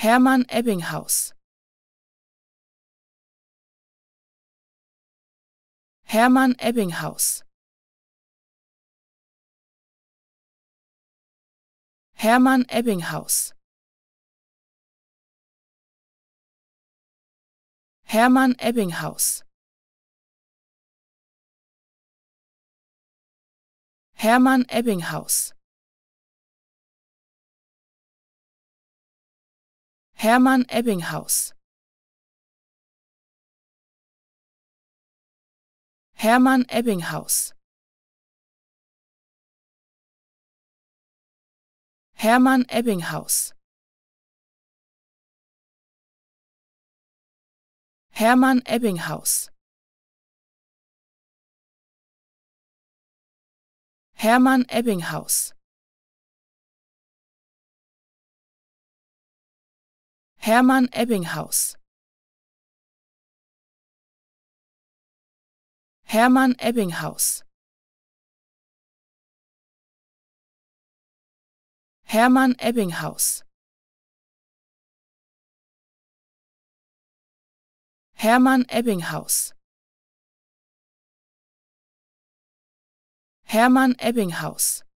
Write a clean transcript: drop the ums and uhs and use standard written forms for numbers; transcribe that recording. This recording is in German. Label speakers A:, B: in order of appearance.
A: Hermann Ebbinghaus. Hermann Ebbinghaus. Hermann Ebbinghaus. Hermann Ebbinghaus. Hermann Ebbinghaus. Hermann Ebbinghaus. Hermann Ebbinghaus. Hermann Ebbinghaus. Hermann Ebbinghaus. Hermann Ebbinghaus. Hermann Ebbinghaus. Hermann Ebbinghaus. Hermann Ebbinghaus. Hermann Ebbinghaus. Hermann Ebbinghaus.